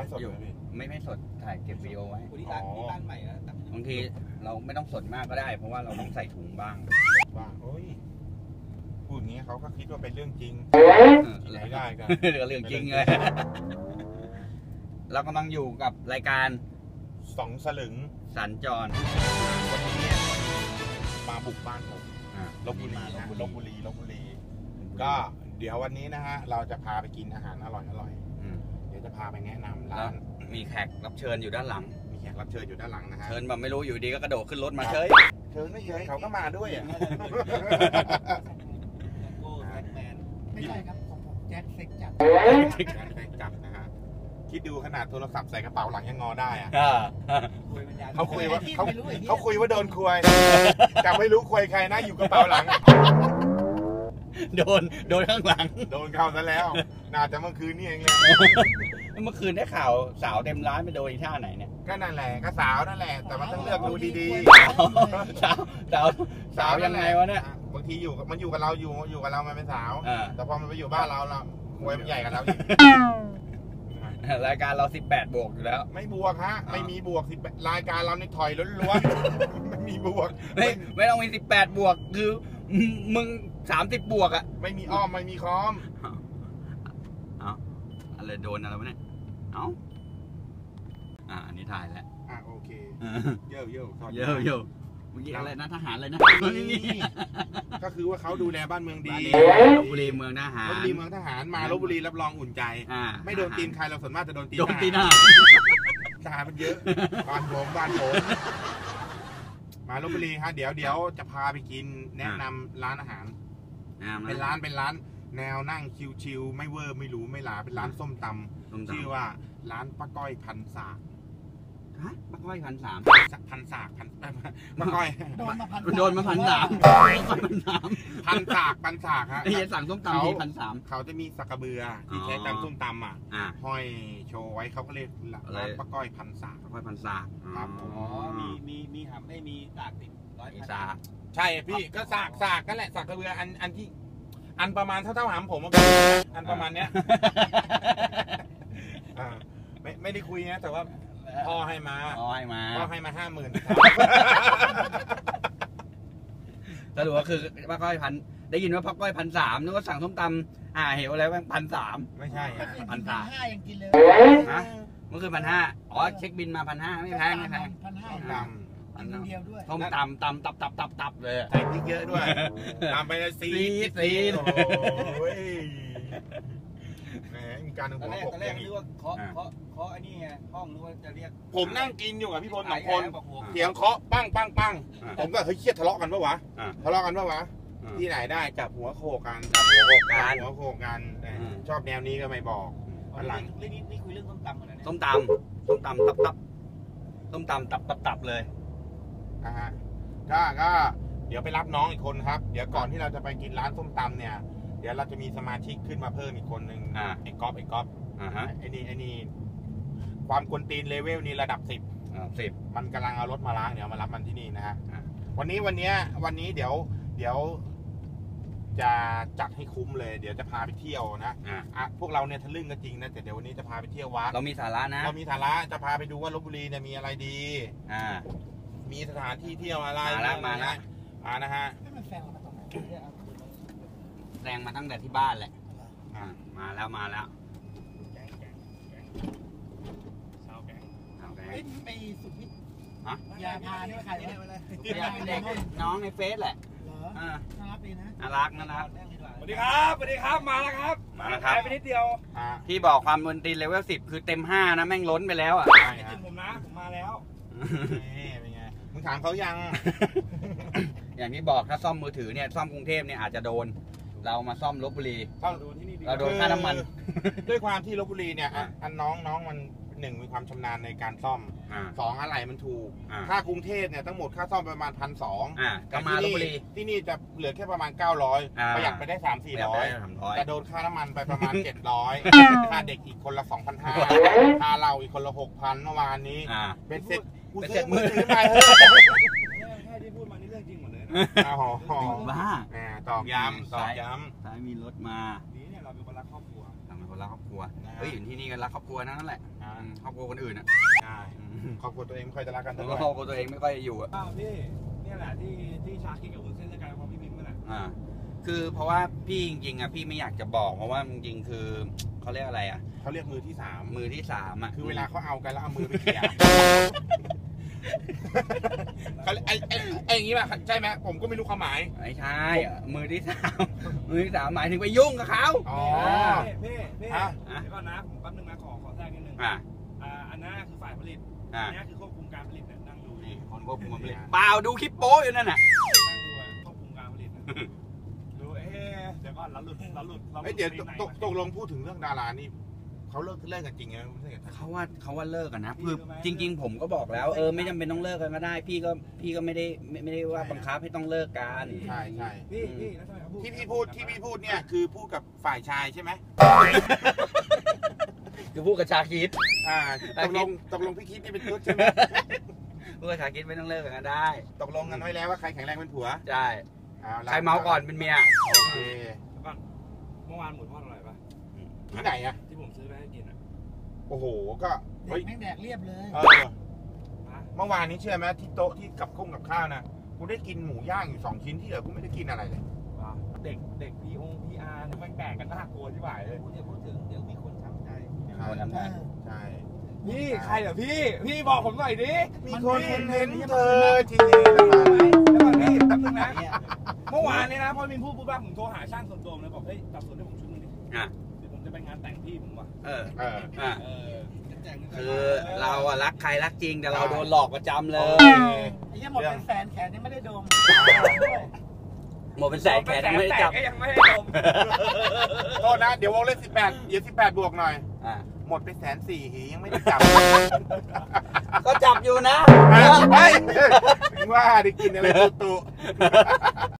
สดอยู่ไม่สดถ่ายเก็บวิดีโอไว้ที่ร้านใหม่นะบางทีเราไม่ต้องสดมากก็ได้เพราะว่าเราต้องใส่ถุงบ้างโอ้ยพูดอย่างนี้เขาก็คิดว่าเป็นเรื่องจริงไหนได้กันเรื่องจริงเลยเรากำลังอยู่กับรายการ 2 สลึงสัญจรวันนี้มาบุกบ้านผมลพบุรีก็เดี๋ยววันนี้นะฮะเราจะพาไปกินอาหารอร่อยเดี๋ยวจะพาไปแนะนำร้านมีแขกรับเชิญอยู่ด้านหลังนะฮะเชิญแบบไม่รู้อยู่ดีก็กระโดดขึ้นรถมาเฉยไม่เฉยเขาก็มาด้วยอ่ะไม่ใช่ครับผมแจ็คเซ็กจัดนะฮะคิดดูขนาดโทรศัพท์ใส่กระเป๋าหลังยังงอได้อ่ะเขาคุยว่าโดนคุยแต่ไม่รู้คุยใครนะอยู่กระเป๋าหลังโดนข้างหลังโดนเข้าซะแล้วน่าจะเมื่อคืนนี่เองเลยเมื่อคืนได้ข่าวสาวเต็มร้านไปโดนอีท่าไหนเนี่ยก็นั่นแหละก็สาวนั่นแหละแต่มันต้องเลือกดูดีๆสาวยังไงวะเนี่ยบางทีมันอยู่กับเราอยู่กับเรามันเป็นสาวแต่พอมันไปอยู่บ้านเรามวยมันใหญ่กับเรารายการเรา18 บวกอยู่แล้วไม่บวกฮะไม่มีบวกรายการเราในถอยล้วนๆไม่มีบวกไม่ต้องมี18 บวกคือมึง30 บวกอ่ะไม่มีอ้อมไม่มีค้อมอะไรโดนอะไรวะเนี่ยอันนี้ถ่ายแล้วโอเคเย่เมื่อกี้อะไรนะทหารเลยนะก็คือว่าเขาดูแลบ้านเมืองดีลพบุรีเมืองทหารมาลพบุรีรับรองอุ่นใจไม่โดนตีนใครเราส่วนมากจะโดนตีนหน้าทหารมันเยอะบ้านผมมาลพบุรีฮะเดี๋ยวจะพาไปกินแนะนำร้านอาหารเป็นร้านแนวนั่งชิวๆไม่เวอร์ไม่หรูไม่หลาเป็นร้านส้มตำชื่อว่าร้านป้าก้อยพันสากป้าก้อย1,300 พันสากป้าก้อยโดนมา1,300 พันสากฮะสั่งส้มตำที1,300 เขาจะมีสักกระเบือที่ใช้ตำส้มตำห้อยโชว์ไว้เขาก็เรียกร้านป้าก้อยพันสากครับมีหำไม่มีสากติดสากใช่พี่ก็สากก็แหละสักกระเบืออันที่อันประมาณเท่าหำผมอันประมาณเนี้ยไม่ได้คุยนะแต่ว่าพ่อให้มา 50,000 สรุปว่าคือป้าก้อยได้ยินว่าป้าก้อย1,300นึกว่าสั่งส้มตำเหวอะไรบ้าง1,300 ไม่ใช่ 1,500ยังกินเลยเมื่อคืน1,500เช็คบินมา1,500ไม่แพงอันเดียวด้วยส้มตำตับเลยใส่พริกเยอะด้วยตามไปซีโอ้ยแหมมีการหัวโขกอย่างนี้ว่าเคาะไอ้นี่ไงห้องนึกว่าจะเรียกผมนั่งกินอยู่กับพี่พล2 คนเสียงเคาะปั้งผมก็เฮ้ยเครียดทะเลาะกันปะวะที่ไหนได้จับหัวโขกกันชอบแนวนี้ก็ไม่บอกหลังนี่คุยเรื่องส้มตำอะไรเนี่ยส้มตำตับเลยฮะก็เดี๋ยวไปรับน้องอีกคนครับเดี๋ยวก่อนที่เราจะไปกินร้านส้มตำเนี่ยเดี๋ยวเราจะมีสมาชิกขึ้นมาเพิ่มอีกคนหนึ่งไอ้ก๊อฟไอ้นี่ความกวนตีนเลเวลนี่ระดับ10มันกำลังเอารถมาล้างเดี๋ยวมารับมันที่นี่นะฮะวันนี้เดี๋ยวจะจัดให้คุ้มเลยเดี๋ยวจะพาไปเที่ยวนะพวกเราเนี่ยทะลึ่งก็จริงนะแต่เดี๋ยววันนี้จะพาไปเที่ยววัดเรามีสาระนะจะพาไปดูว่าลพบุรีเนี่ยมีอะไรดีมีสถานที่เที่ยวอะไรมานะฮะแรงมาตั้งแต่ที่บ้านแหละมาแล้วไปสุพิษยาพาเนี่ยใครเด็กน้องในเฟซแหละน่ารักดีนะน่ารักสวัสดีครับมาแล้วครับไปนิดเดียวพี่บอกความดนตรีเลเวล10คือเต็ม5นะแม่งล้นไปแล้วอ่ะไม่ถึงผมนะผมมาแล้วเป็นไงมึงถามเขายังอย่างที่บอกถ้าซ่อมมือถือเนี่ยซ่อมกรุงเทพเนี่ยอาจจะโดนเรามาซ่อมลพบุรีเราโดนค่าน้ำมันด้วยความที่ลพบุรีเนี่ยน้องมัน1มีความชำนาญในการซ่อม2อะไรมันถูกถ้ากรุงเทพเนี่ยทั้งหมดค่าซ่อมประมาณ1,200 ก็มาลพบุรีที่นี่จะเหลือแค่ประมาณ900ประหยัดไปได้300-400แต่โดนค่าน้ำมันไปประมาณ700ค่าเด็กอีกคนละ 2,500 ค่าเราอีกคนละ 6,000 เมื่อวานนี้เป็นเสร็จมือถือไปแค่ที่พูดมานี่เรื่องจริงหมดเลยบ้าตอกย้ำซ้ายมีรถมานี่เนี่ยเราเป็นคนรักครอบครัวรักครอบครัวเฮ้ยอยู่ที่นี่กันรักครอบครัวนั่นแหละครอบครัวคนอื่นอ่ะใช่ครอบครัวตัวเองไม่ค่อยจะรักกันแล้วก็ครอบครัวตัวเองไม่ค่อยอยู่อ่ะพี่นี่แหละที่ชาคิดกับวุ้นเส้นด้วยกันเพราะพี่มิ้มนั่นแหละคือเพราะว่าพี่จริงๆอ่ะพี่ไม่อยากจะบอกเพราะว่าจริงๆคือเขาเรียกอะไรอ่ะเขาเรียกมือที่สามอ่ะคือเวลาเขาเอากันแล้วเอามือไปเขี่ยเขาไอ้อย่างนี้ป่ะใช่ไหมผมก็ไม่รู้ความหมายไม่ใช่มือที่สามหมายถึงไปยุ่งกับเขาอ๋อพี่เดี๋ยวก่อนนะผมแป๊บนึงนะขอแทรกนิดนึงอันนั้นคือฝ่ายผลิตอันนี้คือควบคุมการผลิตเนี่ยนั่งดูนี่คนควบคุมการผลิตเปล่าดูคลิปโป๊อยู่นั่นน่ะนั่งดูควบคุมการผลิตดูเดี๋ยวก่อนเราหลุดเดี๋ยวตกลงพูดถึงเรื่องดารานี่เขาเลิกกันจริงไหมเขาว่าเลิกกันนะคือจริงๆผมก็บอกแล้วไม่จำเป็นต้องเลิกกันก็ได้พี่ก็ไม่ได้ว่าบังคับให้ต้องเลิกกันใช่พี่ที่พี่พูดเนี่ยคือพูดกับฝ่ายชายใช่ไหมคือพูดกับชาคิดตกลงพี่คิดนี่เป็นตุ๊ดใช่ไหมพูดกับชาคิดไม่ต้องเลิกกันก็ได้ตกลงกันไว้แล้วว่าใครแข็งแรงเป็นผัวใช่ใครเมาก่อนเป็นเมียโอเคก่อนเมื่อวานหมูทอดอร่อยปะที่ไหนอะที่ผมซื้อไปให้กินอะโอ้โหก็แม่งแดกเรียบเลยเมื่อวานนี้เชื่อไหมที่โต๊ะที่กับข้าวนะกูได้กินหมูย่างอยู่2 ชิ้นที่เหลือกูไม่ได้กินอะไรเลยเด็กPR เนี่ยมันแตกกันน่ากลัวที่บ่ายเลยพูดถึงเดี๋ยวมีคนช้ำใจใช่พี่ใครเหรอพี่บอกผมหน่อยดิมีคนเห็นเธอทีแล้วก่อนพี่แป๊บนึงนะเมื่อวานเนี่ยนะพอมินพูดปุ๊บผมโทรหาช่างส่วนตัวเลยบอกเฮ้ยจับส่วนให้ผมชุดนึงดิเดี๋ยวผมจะไปงานแต่งพี่ผมว่ะคือเราอะรักใครรักจริงแต่เราโดนหลอกประจำเลยไอ้ยังหมดเป็นแสนแขนยังไม่ได้ดมหมดเป็นแสนแขนยังไม่ได้จับยังไม่ได้ดมโทษนะเดี๋ยววงเล่น18เดี๋ยว18บวกหน่อยหมดไป140,000หียังไม่ได้จับก็จับอยู่นะไม่ว่าได้กินอะไรตุ